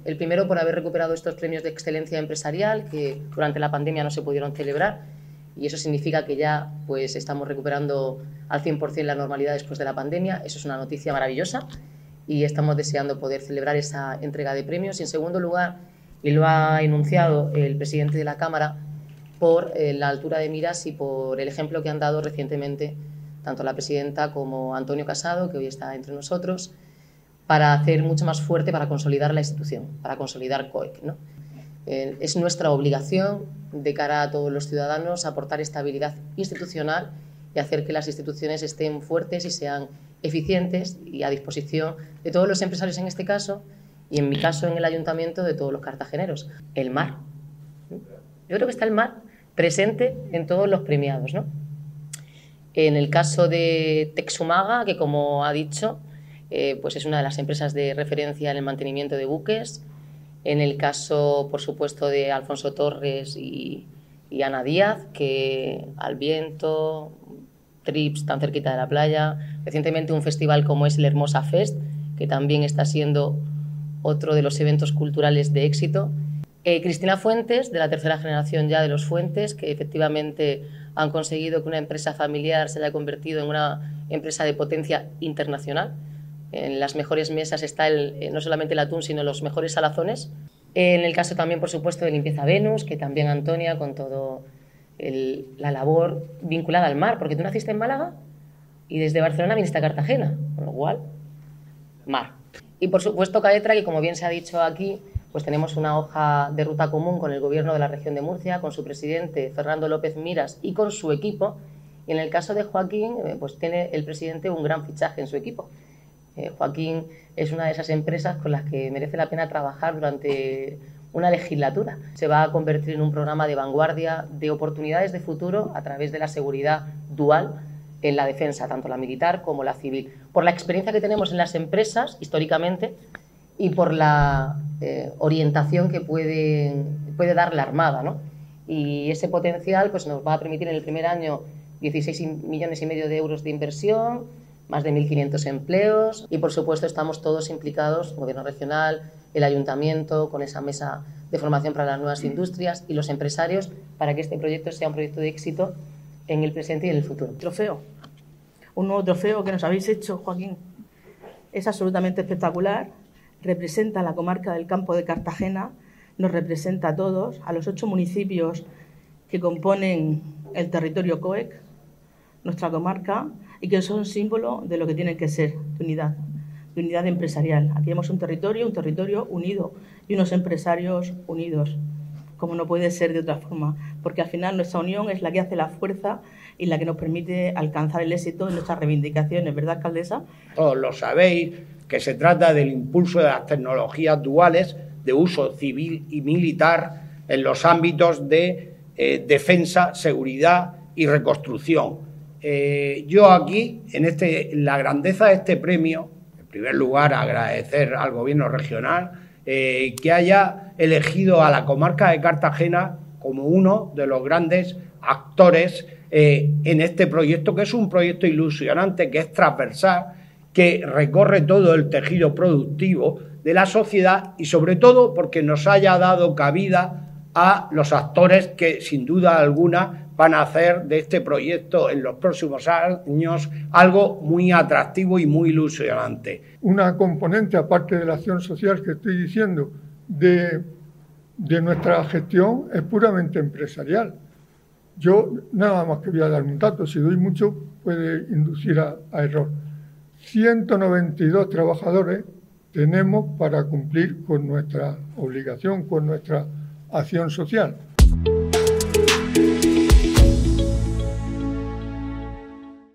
El primero por haber recuperado estos premios de excelencia empresarial que durante la pandemia no se pudieron celebrar, y eso significa que ya pues estamos recuperando al 100% la normalidad después de la pandemia. Eso es una noticia maravillosa y estamos deseando poder celebrar esa entrega de premios. Y en segundo lugar, y lo ha enunciado el presidente de la Cámara, por la altura de miras y por el ejemplo que han dado recientemente tanto la presidenta como Antonio Casado, que hoy está entre nosotros, para hacer mucho más fuerte, para consolidar la institución, para consolidar COEC, ¿no? Es nuestra obligación de cara a todos los ciudadanos aportar estabilidad institucional y hacer que las instituciones estén fuertes y sean eficientes y a disposición de todos los empresarios en este caso y en mi caso en el ayuntamiento de todos los cartageneros. El mar. Yo creo que está el mar presente en todos los premiados, ¿no? En el caso de Texumaga, que como ha dicho, pues es una de las empresas de referencia en el mantenimiento de buques. En el caso, por supuesto, de Alfonso Torres y Ana Díaz, que al viento, trips tan cerquita de la playa. Recientemente un festival como es el Hermosa Fest, que también está siendo otro de los eventos culturales de éxito. Cristina Fuentes, de la tercera generación ya de los Fuentes, que efectivamente han conseguido que una empresa familiar se haya convertido en una empresa de potencia internacional. En las mejores mesas está no solamente el atún, sino los mejores salazones. En el caso también, por supuesto, de Limpieza Venus, que también Antonia, con toda la labor vinculada al mar, porque tú naciste en Málaga y desde Barcelona viniste a Cartagena, con lo cual, mar. Y por supuesto Caetra, que como bien se ha dicho aquí, pues tenemos una hoja de ruta común con el Gobierno de la región de Murcia, con su presidente Fernando López Miras y con su equipo. Y en el caso de Joaquín, pues tiene el presidente un gran fichaje en su equipo. Joaquín es una de esas empresas con las que merece la pena trabajar durante una legislatura. Se va a convertir en un programa de vanguardia de oportunidades de futuro a través de la seguridad dual en la defensa, tanto la militar como la civil, por la experiencia que tenemos en las empresas históricamente y por la orientación que puede dar la Armada, ¿no? Y ese potencial pues, nos va a permitir en el primer año 16,5 millones de euros de inversión, más de 1.500 empleos y, por supuesto, estamos todos implicados, Gobierno regional, el Ayuntamiento, con esa mesa de formación para las nuevas industrias y los empresarios para que este proyecto sea un proyecto de éxito en el presente y en el futuro. Trofeo, un nuevo trofeo que nos habéis hecho, Joaquín. Es absolutamente espectacular, representa a la comarca del Campo de Cartagena, nos representa a todos, a los 8 municipios que componen el territorio COEC, nuestra comarca, y que son símbolo de lo que tienen que ser, de unidad empresarial. Aquí vemos un territorio unido y unos empresarios unidos, como no puede ser de otra forma, porque al final nuestra unión es la que hace la fuerza y la que nos permite alcanzar el éxito en nuestras reivindicaciones, ¿verdad, alcaldesa? Todos lo sabéis, que se trata del impulso de las tecnologías duales de uso civil y militar en los ámbitos de defensa, seguridad y reconstrucción. Yo aquí, en la grandeza de este premio, en primer lugar agradecer al Gobierno regional que haya elegido a la comarca de Cartagena como uno de los grandes actores en este proyecto, que es un proyecto ilusionante, que es transversal, que recorre todo el tejido productivo de la sociedad y sobre todo porque nos haya dado cabida a los actores que sin duda alguna van a hacer de este proyecto en los próximos años algo muy atractivo y muy ilusionante. Una componente, aparte de la acción social que estoy diciendo, de nuestra gestión es puramente empresarial. Yo nada más que voy a dar un dato, si doy mucho puede inducir a error. 192 trabajadores tenemos para cumplir con nuestra obligación, con nuestra acción social.